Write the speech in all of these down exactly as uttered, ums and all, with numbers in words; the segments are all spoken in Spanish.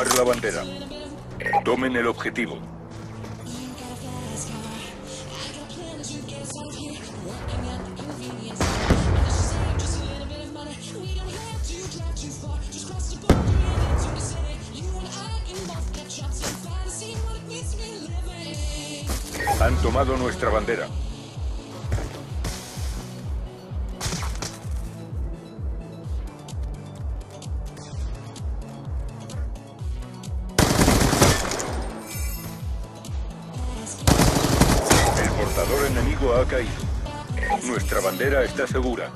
tomar la bandera. Tomen el objetivo. Han tomado nuestra bandera. El portador enemigo ha caído. Nuestra bandera está segura.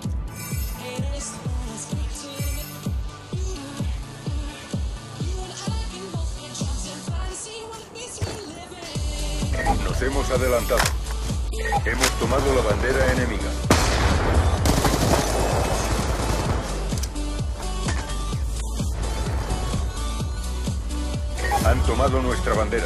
Nos hemos adelantado. Hemos tomado la bandera enemiga. Han tomado nuestra bandera.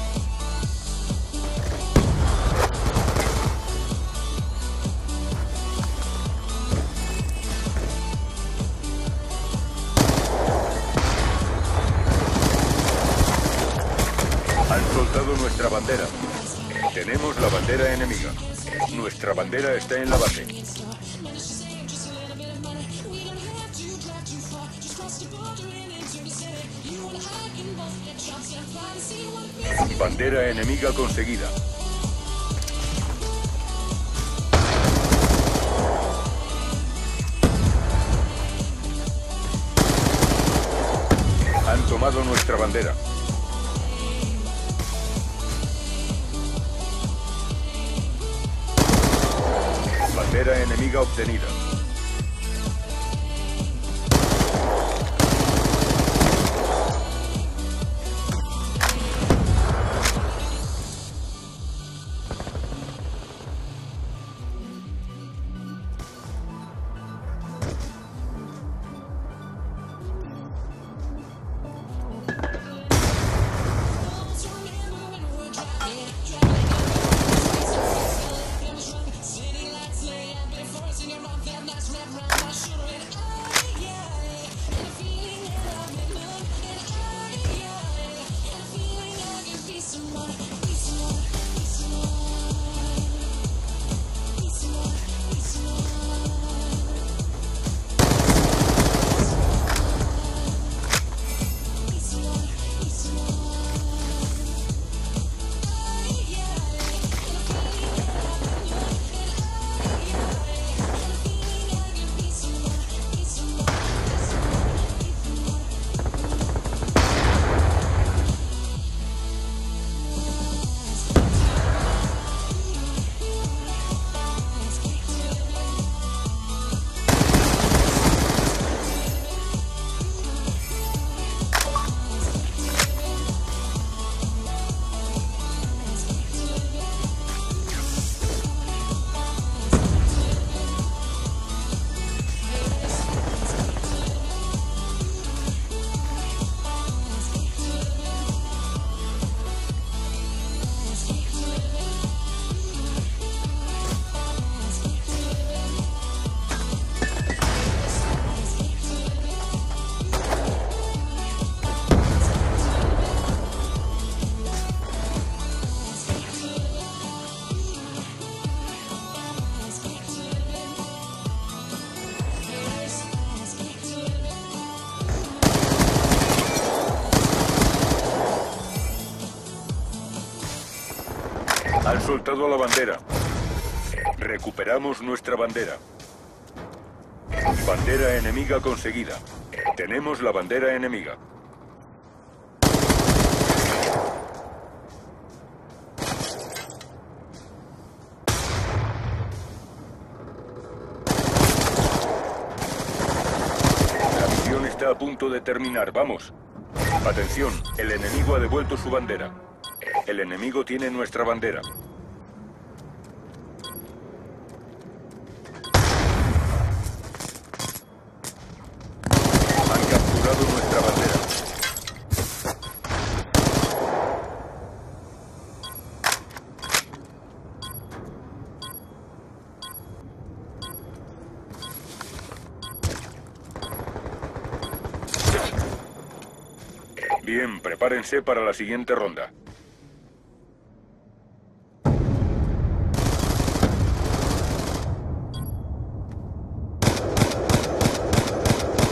Han soltado nuestra bandera. Tenemos la bandera enemiga. Nuestra bandera está en la base. Bandera enemiga conseguida. Han tomado nuestra bandera. Bandera enemiga obtenida. Han soltado la bandera. Recuperamos nuestra bandera. Bandera enemiga conseguida. Tenemos la bandera enemiga. La misión está a punto de terminar. Vamos. Atención, el enemigo ha devuelto su bandera. El enemigo tiene nuestra bandera. Han capturado nuestra bandera. Bien, prepárense para la siguiente ronda.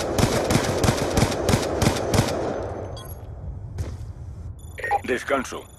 Descanso.